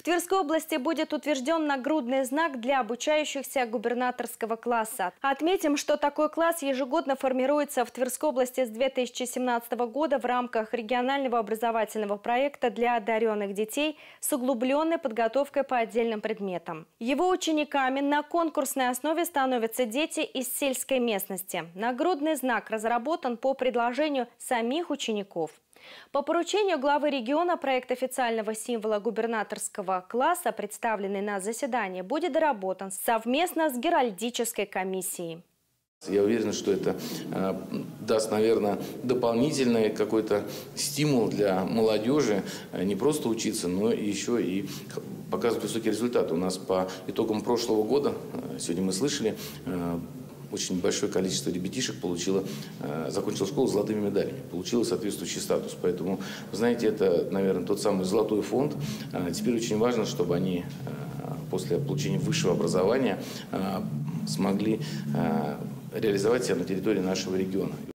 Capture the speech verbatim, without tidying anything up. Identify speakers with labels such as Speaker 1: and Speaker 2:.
Speaker 1: Тверской области будет утвержден нагрудный знак для обучающихся губернаторского класса. Отметим, что такой класс ежегодно формируется в Тверской области с две тысячи семнадцатого года в рамках регионального образовательного проекта для одаренных детей с углубленной подготовкой по отдельным предметам. Его учениками на конкурсной основе становятся дети из сельской местности. Нагрудный знак разработан по предложению самих учеников. По поручению главы региона проект официального символа губернаторского класса, представленный на заседании, будет доработан совместно с геральдической комиссией.
Speaker 2: Я уверен, что это э, даст, наверное, дополнительный какой-то стимул для молодежи э, не просто учиться, но еще и показывать высокие результаты. У нас по итогам прошлого года, э, сегодня мы слышали, э, очень большое количество ребятишек получило, э, закончило школу с золотыми медалями, получило соответствующий статус. Поэтому, вы знаете, это, наверное, тот самый золотой фонд. Э, теперь очень важно, чтобы они э, после получения высшего образования э, смогли э, реализовать себя на территории нашего региона.